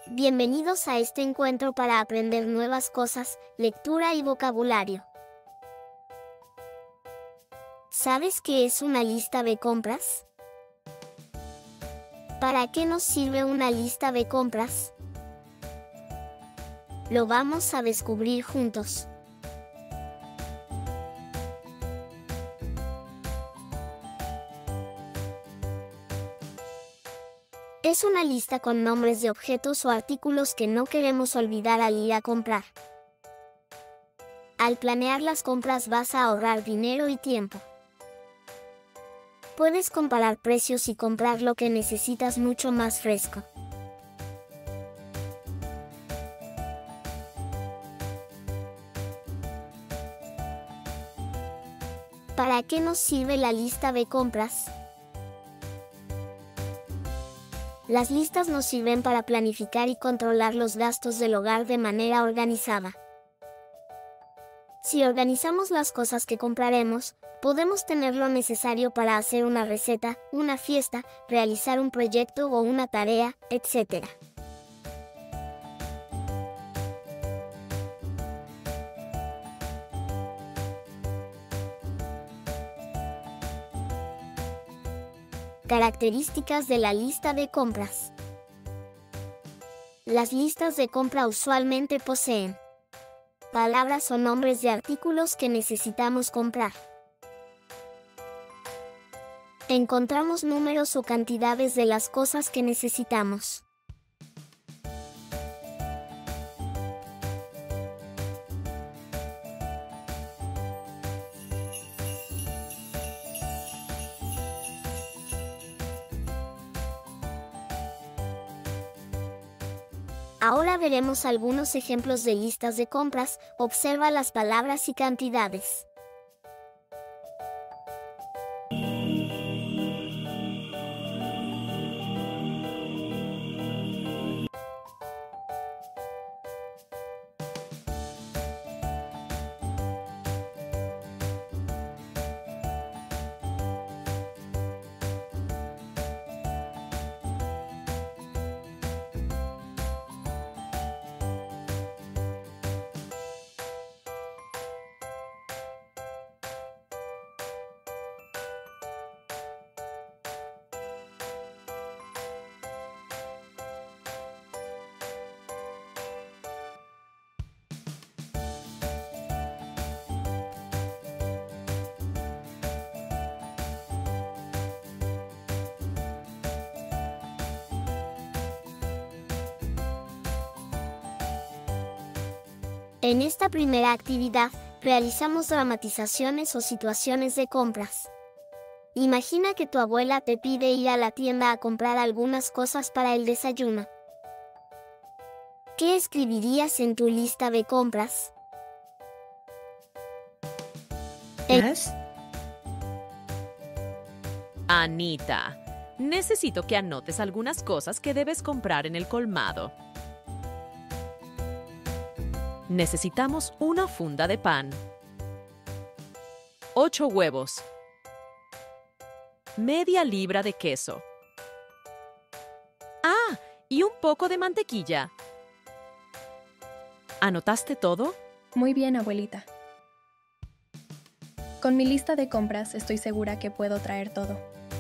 Bienvenidos a este encuentro para aprender nuevas cosas, lectura y vocabulario. ¿Sabes qué es una lista de compras? ¿Para qué nos sirve una lista de compras? Lo vamos a descubrir juntos. Es una lista con nombres de objetos o artículos que no queremos olvidar al ir a comprar. Al planear las compras vas a ahorrar dinero y tiempo. Puedes comparar precios y comprar lo que necesitas mucho más fresco. ¿Para qué nos sirve la lista de compras? Las listas nos sirven para planificar y controlar los gastos del hogar de manera organizada. Si organizamos las cosas que compraremos, podemos tener lo necesario para hacer una receta, una fiesta, realizar un proyecto o una tarea, etc. Características de la lista de compras. Las listas de compra usualmente poseen palabras o nombres de artículos que necesitamos comprar. Encontramos números o cantidades de las cosas que necesitamos. Ahora veremos algunos ejemplos de listas de compras. Observa las palabras y cantidades. En esta primera actividad, realizamos dramatizaciones o situaciones de compras. Imagina que tu abuela te pide ir a la tienda a comprar algunas cosas para el desayuno. ¿Qué escribirías en tu lista de compras? Yes? Anita, necesito que anotes algunas cosas que debes comprar en el colmado. Necesitamos una funda de pan, 8 huevos, media libra de queso. ¡Ah! Y un poco de mantequilla. ¿Anotaste todo? Muy bien, abuelita. Con mi lista de compras estoy segura que puedo traer todo.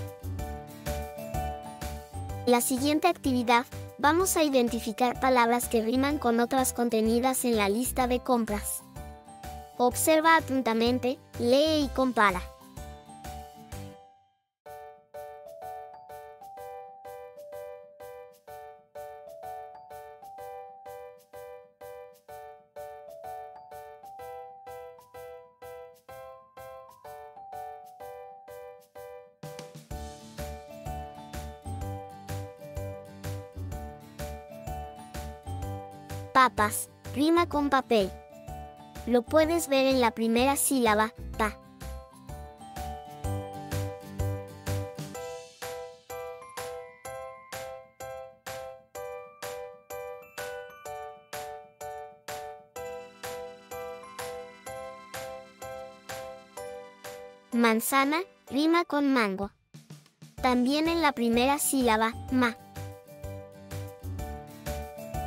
La siguiente actividad, vamos a identificar palabras que riman con otras contenidas en la lista de compras. Observa atentamente, lee y compara. Papas, rima con papel. Lo puedes ver en la primera sílaba, pa. Manzana, rima con mango. También en la primera sílaba, ma.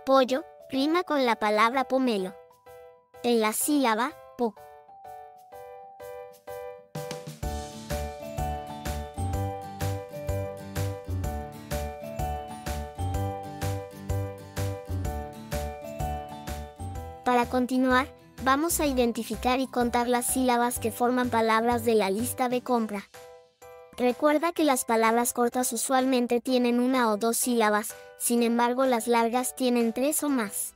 Pollo rima con la palabra pomelo. En la sílaba po. Para continuar, vamos a identificar y contar las sílabas que forman palabras de la lista de compra. Recuerda que las palabras cortas usualmente tienen una o dos sílabas, sin embargo las largas tienen 3 o más.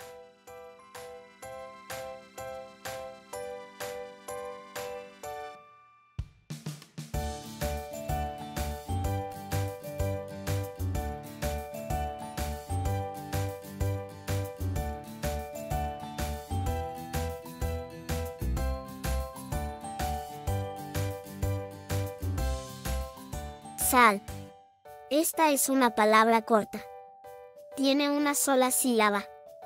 Sal. Esta es una palabra corta. Tiene una sola sílaba.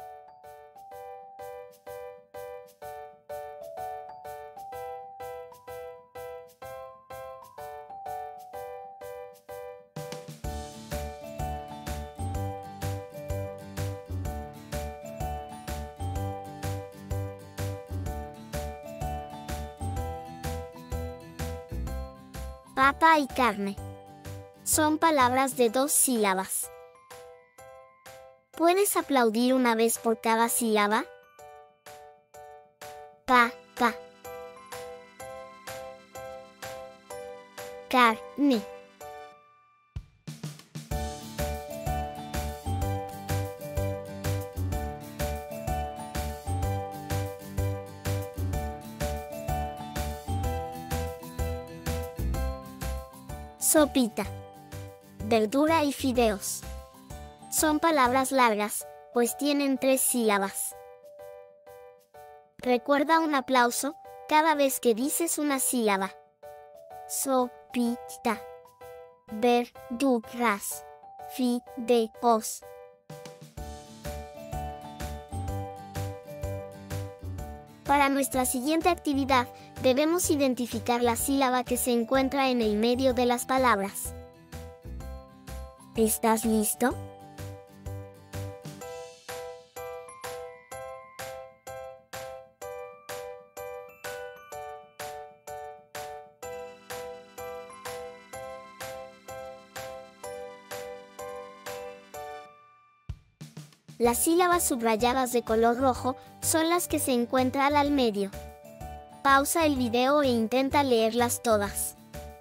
Papa y carne. Son palabras de 2 sílabas. ¿Puedes aplaudir una vez por cada sílaba? Pa, pa. Carne. Sopita. Verdura y fideos. Son palabras largas, pues tienen 3 sílabas. Recuerda un aplauso cada vez que dices una sílaba. Sopita. Verduras. Fideos. Para nuestra siguiente actividad, debemos identificar la sílaba que se encuentra en el medio de las palabras. ¿Estás listo? Las sílabas subrayadas de color rojo son las que se encuentran al medio. Pausa el video e intenta leerlas todas.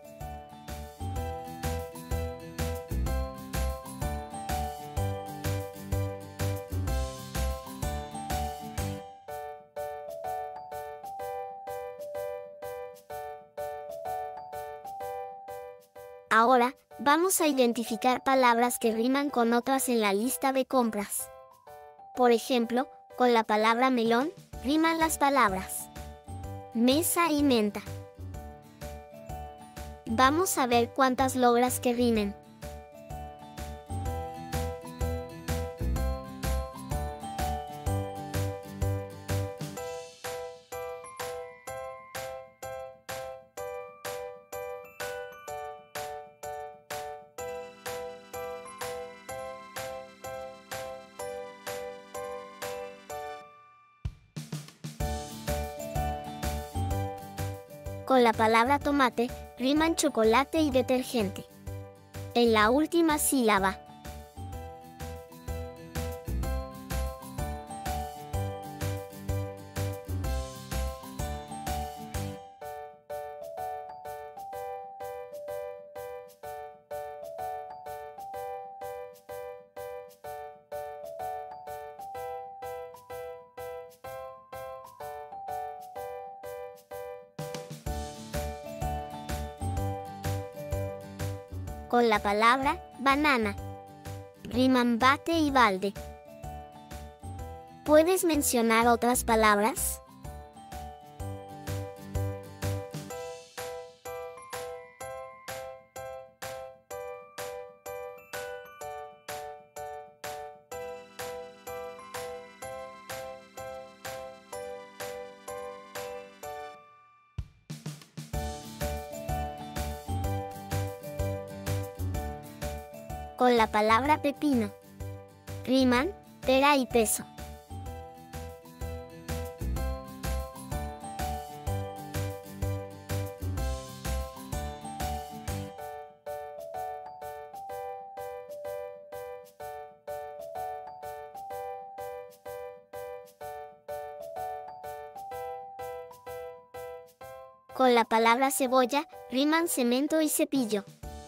Ahora, vamos a identificar palabras que riman con otras en la lista de compras. Por ejemplo, con la palabra melón, riman las palabras mesa y menta. Vamos a ver cuántas logras que rimen. Con la palabra tomate, riman chocolate y detergente. En la última sílaba. Con la palabra banana, riman bate y balde. ¿Puedes mencionar otras palabras? Con la palabra pepino, riman cartera y peso. Con la palabra cebolla, riman cemento y cepillo.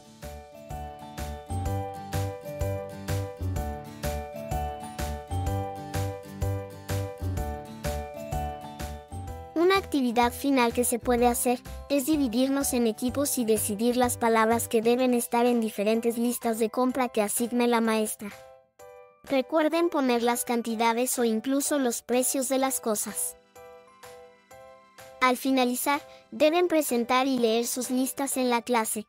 Una actividad final que se puede hacer es dividirnos en equipos y decidir las palabras que deben estar en diferentes listas de compra que asigne la maestra. Recuerden poner las cantidades o incluso los precios de las cosas. Al finalizar, deben presentar y leer sus listas en la clase.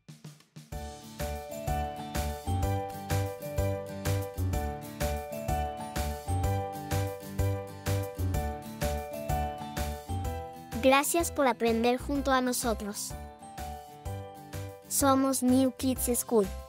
Gracias por aprender junto a nosotros. Somos New Kids School.